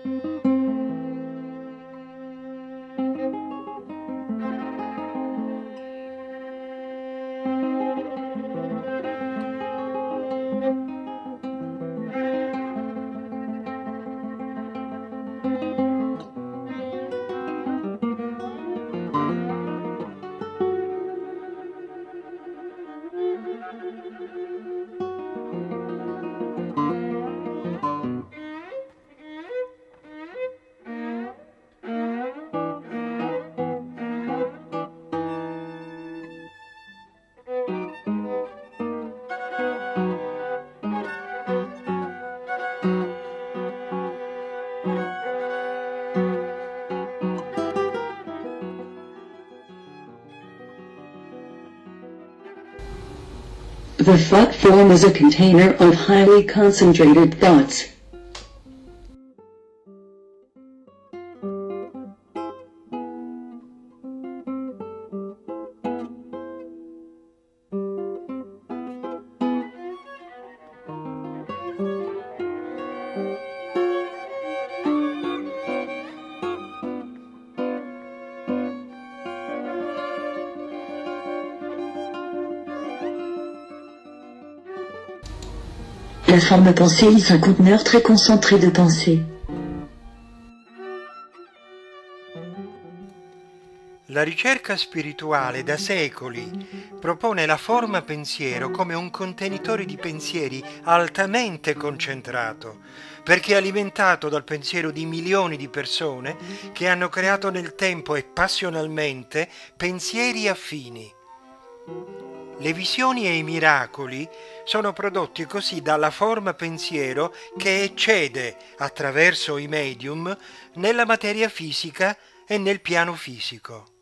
The thought form is a container of highly concentrated thoughts. La forme pensée est un conteneur très concentré de pensée. La ricerca spirituale da secoli propone la forma pensiero come un contenitore di pensieri altamente concentrato, perché è alimentato dal pensiero di milioni di persone che hanno creato nel tempo e passionalmente pensieri affini. Le visioni e i miracoli sono prodotti così dalla forma pensiero che eccede, attraverso i medium, nella materia fisica e nel piano fisico.